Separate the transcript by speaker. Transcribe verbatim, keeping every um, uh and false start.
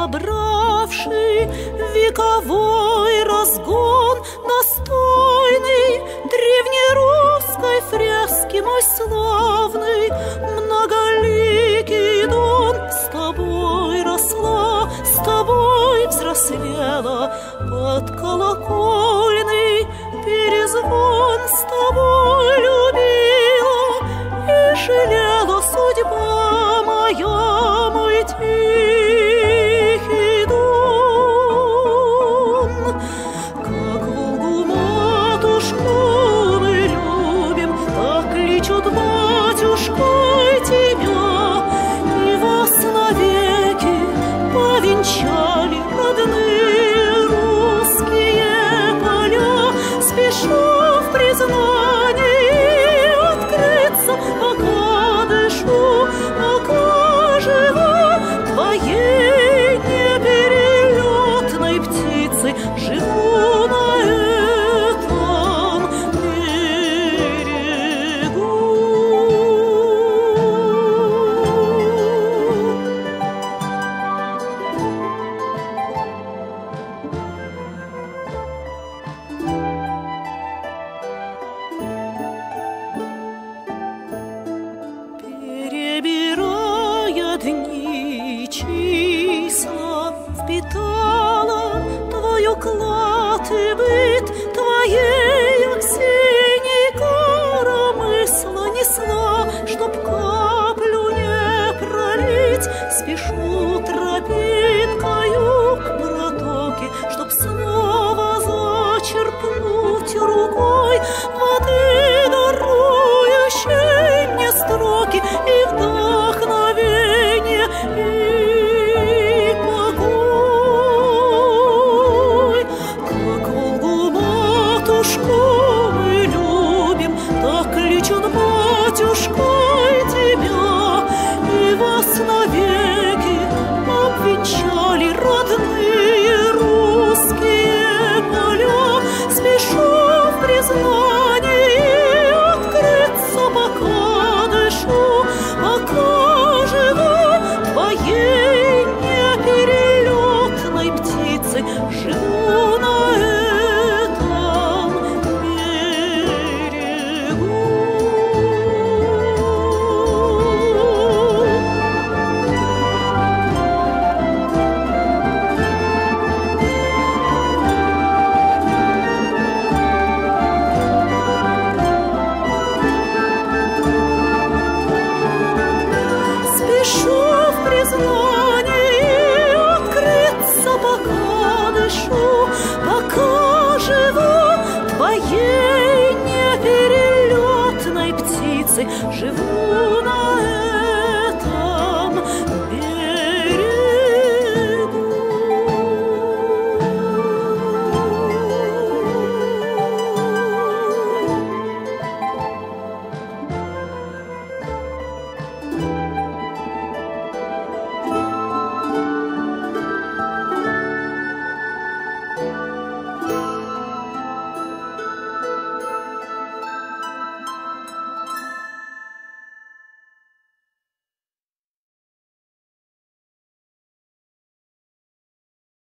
Speaker 1: собравший вековой разгон достойный древнерусской фрески мой славный, многоликий Дон, с тобой росла, с тобой взрослела, под колокольный перезвон с тобой любила и жалела судьба моя, мой тихий Дон. Как Волгу матушку мы любим, так кличут батюшкой тебя, и вас навеки повенчали родные русские поля. Спешу в признании открыться, пока дышу, пока живу, твоей неперелетной птицей живу на этом берегу. Перебирая дни числа, впитала твою клад и быт, твоей осенней коромысла несла, чтоб каплю не пролить. Спешу тропинкою к протоке, чтоб снова зачерпнуть рукой воды, дарующей мне строки и вдохновение, и покой. Как Волгу матушку мы любим, так кличут батюшкой тебя, и вас навеки обвенчали родные русские поля. Спешу в признании открыться, пока дышу, пока живу, твоей неперелетной птицей живу на этом берегу. Спешу в признании открыться, пока дышу, пока живу, твоей неперелетной птицей живу